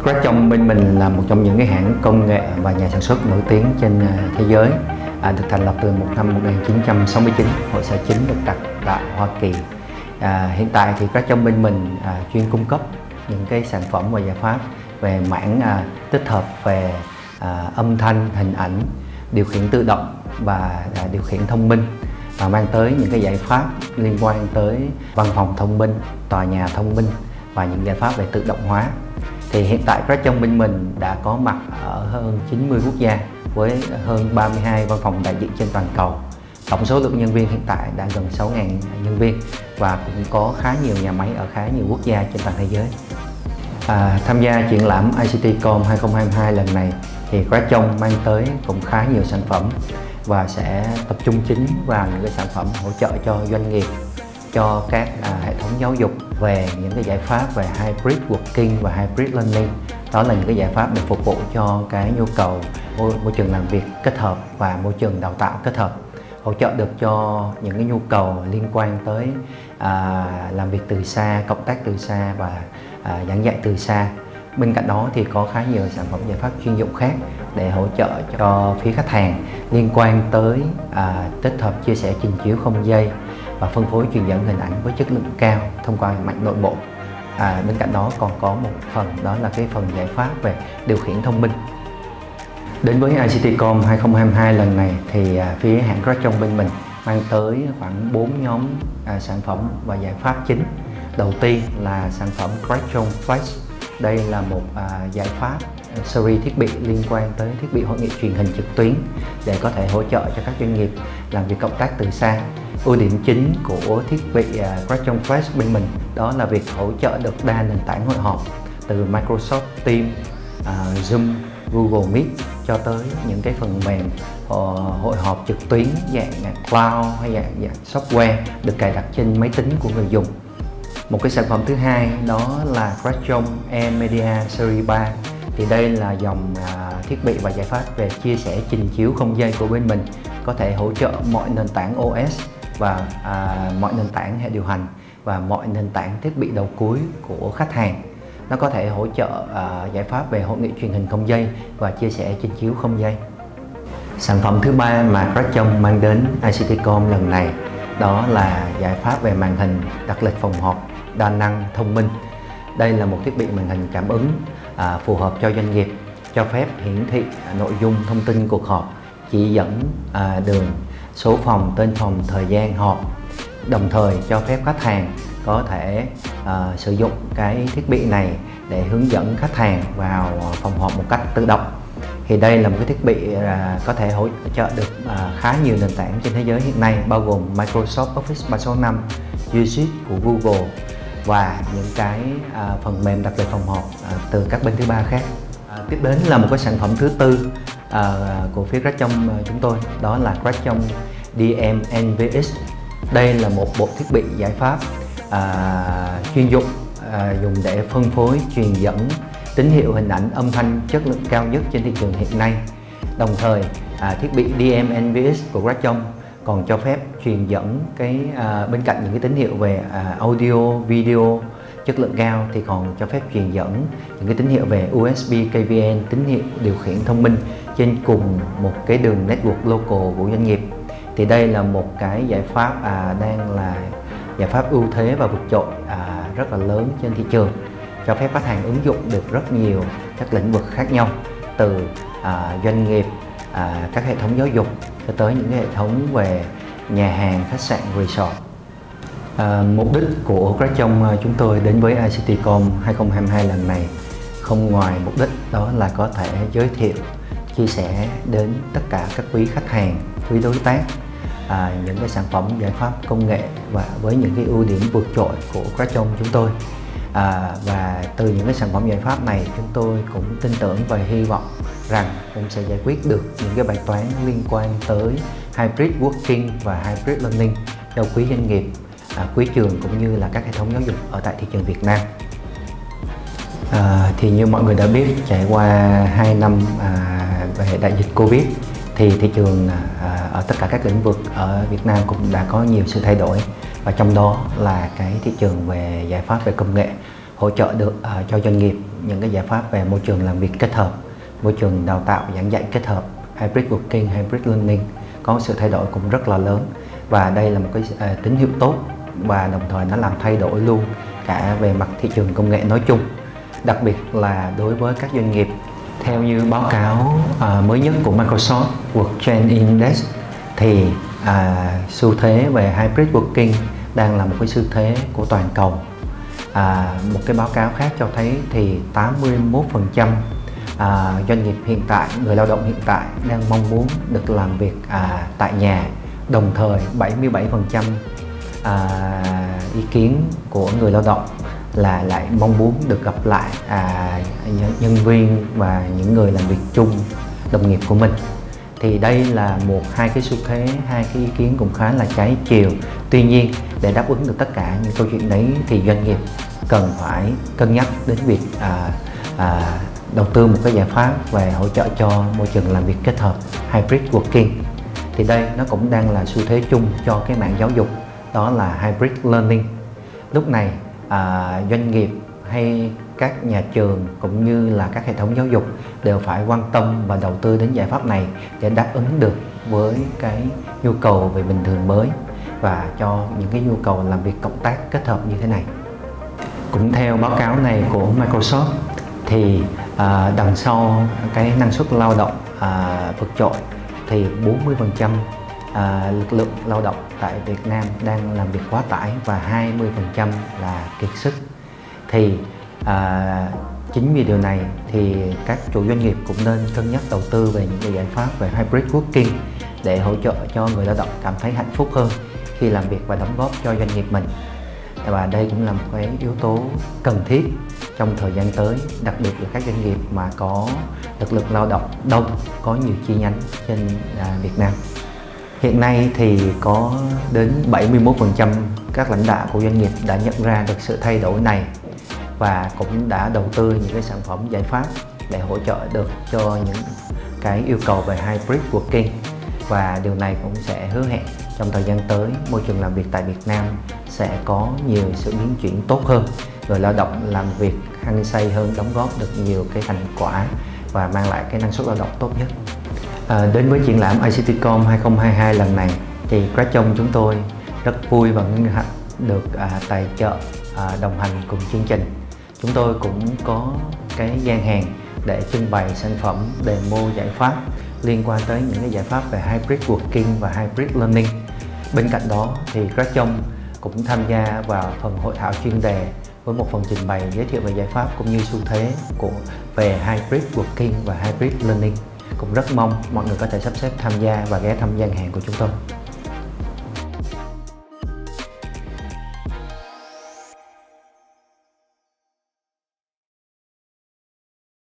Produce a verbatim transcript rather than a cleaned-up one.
Crestron bên mình là một trong những cái hãng công nghệ và nhà sản xuất nổi tiếng trên thế giới, à, được thành lập từ một năm một nghìn chín trăm sáu mươi chín, hội sở chính được đặt tại Hoa Kỳ. À, hiện tại thì Crestron bên mình à, chuyên cung cấp những cái sản phẩm và giải pháp về mảng à, tích hợp về à, âm thanh, hình ảnh, điều khiển tự động và à, điều khiển thông minh, và mang tới những cái giải pháp liên quan tới văn phòng thông minh, tòa nhà thông minh và những giải pháp về tự động hóa. Thì hiện tại Crestron bên mình đã có mặt ở hơn chín mươi quốc gia với hơn ba mươi hai văn phòng đại diện trên toàn cầu. Tổng số lượng nhân viên hiện tại đã gần sáu nghìn nhân viên và cũng có khá nhiều nhà máy ở khá nhiều quốc gia trên toàn thế giới. À, tham gia triển lãm i xê tê com hai không hai hai lần này thì Crestron mang tới cũng khá nhiều sản phẩm và sẽ tập trung chính vào những cái sản phẩm hỗ trợ cho doanh nghiệp, cho các à, hệ thống giáo dục về những cái giải pháp về hybrid working và hybrid learning. Đó là những cái giải pháp để phục vụ cho cái nhu cầu môi, môi trường làm việc kết hợp và môi trường đào tạo kết hợp, hỗ trợ được cho những cái nhu cầu liên quan tới à, làm việc từ xa, cộng tác từ xa và à, giảng dạy từ xa. Bên cạnh đó thì có khá nhiều sản phẩm giải pháp chuyên dụng khác để hỗ trợ cho phía khách hàng liên quan tới à, tích hợp chia sẻ trình chiếu không dây và phân phối truyền dẫn hình ảnh với chất lượng cao thông qua mạch nội bộ. À, bên cạnh đó còn có một phần đó là cái phần giải pháp về điều khiển thông minh. Đến với i xê tê com hai không hai hai lần này thì à, phía hãng Crestron bên mình mang tới khoảng bốn nhóm à, sản phẩm và giải pháp chính. Đầu tiên là sản phẩm Crestron Flex. Đây là một à, giải pháp series thiết bị liên quan tới thiết bị hội nghị truyền hình trực tuyến để có thể hỗ trợ cho các doanh nghiệp làm việc cộng tác từ xa. Ưu điểm chính của thiết bị uh, Crestron Flex bên mình đó là việc hỗ trợ được đa nền tảng hội họp từ Microsoft Teams, uh, Zoom, Google Meet cho tới những cái phần mềm uh, hội họp trực tuyến dạng cloud hay dạng, dạng software được cài đặt trên máy tính của người dùng. Một cái sản phẩm thứ hai đó là Crestron Air Media Series ba. Thì đây là dòng uh, thiết bị và giải pháp về chia sẻ trình chiếu không dây của bên mình, có thể hỗ trợ mọi nền tảng ô ét và à, mọi nền tảng hệ điều hành và mọi nền tảng thiết bị đầu cuối của khách hàng. Nó có thể hỗ trợ à, giải pháp về hội nghị truyền hình không dây và chia sẻ trình chiếu không dây. Sản phẩm thứ ba mà Crestron mang đến i xê tê com lần này đó là giải pháp về màn hình đặt lịch phòng họp đa năng thông minh. Đây là một thiết bị màn hình cảm ứng à, phù hợp cho doanh nghiệp, cho phép hiển thị à, nội dung thông tin cuộc họp, chỉ dẫn à, đường, số phòng, tên phòng, thời gian họp, đồng thời cho phép khách hàng có thể uh, sử dụng cái thiết bị này để hướng dẫn khách hàng vào phòng họp một cách tự động. Thì đây là một cái thiết bị uh, có thể hỗ trợ được uh, khá nhiều nền tảng trên thế giới hiện nay, bao gồm Microsoft Office ba sáu năm, G Suite của Google và những cái uh, phần mềm đặt lịch phòng họp uh, từ các bên thứ ba khác. Uh, tiếp đến là một cái sản phẩm thứ tư À, của phía Crestron uh, chúng tôi, đó là Crestron đê em en vê ích. Đây là một bộ thiết bị giải pháp à, chuyên dụng à, dùng để phân phối, truyền dẫn tín hiệu hình ảnh âm thanh chất lượng cao nhất trên thị trường hiện nay. Đồng thời à, thiết bị đê em en vê ích của Crestron còn cho phép truyền dẫn cái à, bên cạnh những cái tín hiệu về à, audio, video chất lượng cao thì còn cho phép truyền dẫn những cái tín hiệu về u ét bê, ca vê en, tín hiệu điều khiển thông minh trên cùng một cái đường network local của doanh nghiệp. Thì đây là một cái giải pháp à, đang là giải pháp ưu thế và vượt trội à, rất là lớn trên thị trường, cho phép khách hàng ứng dụng được rất nhiều các lĩnh vực khác nhau, từ à, doanh nghiệp, à, các hệ thống giáo dục cho tới những cái hệ thống về nhà hàng, khách sạn, resort. À, mục đích của Crestron chúng tôi đến với i xê tê com hai không hai hai lần này không ngoài mục đích đó là có thể giới thiệu, chia sẻ đến tất cả các quý khách hàng, quý đối tác à, những cái sản phẩm giải pháp công nghệ và với những cái ưu điểm vượt trội của Crestron chúng tôi. À, và từ những cái sản phẩm giải pháp này chúng tôi cũng tin tưởng và hy vọng rằng cũng sẽ giải quyết được những cái bài toán liên quan tới hybrid working và hybrid learning cho quý doanh nghiệp, à, quý trường cũng như là các hệ thống giáo dục ở tại thị trường Việt Nam. À, thì như mọi người đã biết, trải qua hai năm à, về đại dịch Covid thì thị trường à, ở tất cả các lĩnh vực ở Việt Nam cũng đã có nhiều sự thay đổi, và trong đó là cái thị trường về giải pháp về công nghệ hỗ trợ được uh, cho doanh nghiệp những cái giải pháp về môi trường làm việc kết hợp, môi trường đào tạo giảng dạy kết hợp, hybrid working, hybrid learning có sự thay đổi cũng rất là lớn, và đây là một cái uh, tín hiệu tốt, và đồng thời nó làm thay đổi luôn cả về mặt thị trường công nghệ nói chung, đặc biệt là đối với các doanh nghiệp. Theo như báo cáo uh, mới nhất của Microsoft Work Index thì uh, xu thế về hybrid working đang là một cái xu thế của toàn cầu. À, một cái báo cáo khác cho thấy thì tám mươi mốt phần trăm à, doanh nghiệp hiện tại, người lao động hiện tại đang mong muốn được làm việc à, tại nhà. Đồng thời bảy mươi bảy phần trăm à, ý kiến của người lao động là lại mong muốn được gặp lại à, nhân viên và những người làm việc chung, đồng nghiệp của mình. Thì đây là một hai cái xu thế, hai cái ý kiến cũng khá là trái chiều. Tuy nhiên để đáp ứng được tất cả những câu chuyện đấy thì doanh nghiệp cần phải cân nhắc đến việc à, à, đầu tư một cái giải pháp về hỗ trợ cho môi trường làm việc kết hợp hybrid working. Thì đây nó cũng đang là xu thế chung cho cái mảng giáo dục, đó là hybrid learning. Lúc này à, doanh nghiệp hay các nhà trường cũng như là các hệ thống giáo dục đều phải quan tâm và đầu tư đến giải pháp này để đáp ứng được với cái nhu cầu về bình thường mới và cho những cái nhu cầu làm việc cộng tác kết hợp như thế này. Cũng theo báo cáo này của Microsoft thì à, đằng sau cái năng suất lao động à, vượt trội thì bốn mươi phần trăm à, lực lượng lao động tại Việt Nam đang làm việc quá tải và hai mươi phần trăm là kiệt sức. Thì à, chính vì điều này thì các chủ doanh nghiệp cũng nên cân nhắc đầu tư về những cái giải pháp về hybrid working để hỗ trợ cho người lao động cảm thấy hạnh phúc hơn khi làm việc và đóng góp cho doanh nghiệp mình. Và đây cũng là một cái yếu tố cần thiết trong thời gian tới, đặc biệt là các doanh nghiệp mà có lực lượng lao động đông, có nhiều chi nhánh trên à, Việt Nam. Hiện nay thì có đến bảy mươi mốt phần trăm các lãnh đạo của doanh nghiệp đã nhận ra được sự thay đổi này và cũng đã đầu tư những cái sản phẩm giải pháp để hỗ trợ được cho những cái yêu cầu về hybrid working. Và điều này cũng sẽ hứa hẹn trong thời gian tới môi trường làm việc tại Việt Nam sẽ có nhiều sự biến chuyển tốt hơn, người lao động làm việc hăng say hơn, đóng góp được nhiều cái thành quả và mang lại cái năng suất lao động tốt nhất. À, đến với triển lãm i xê tê com hai không hai hai lần này thì Kratchong chúng tôi rất vui và vinh hạnh được à, tài trợ à, đồng hành cùng chương trình. Chúng tôi cũng có cái gian hàng để trưng bày sản phẩm demo giải pháp liên quan tới những cái giải pháp về hybrid working và hybrid learning. Bên cạnh đó thì Kratchong cũng tham gia vào phần hội thảo chuyên đề với một phần trình bày giới thiệu về giải pháp cũng như xu thế của về hybrid working và hybrid learning. Cũng rất mong mọi người có thể sắp xếp tham gia và ghé thăm gian hàng của chúng tôi.